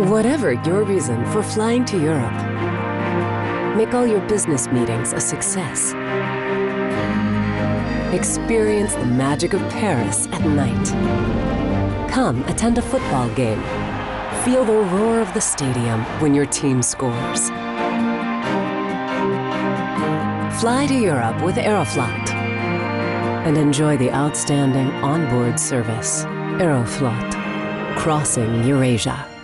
Whatever your reason for flying to Europe, make all your business meetings a success. Experience the magic of Paris at night. Come attend a football game. Feel the roar of the stadium when your team scores. Fly to Europe with Aeroflot and enjoy the outstanding onboard service. Aeroflot, crossing Eurasia.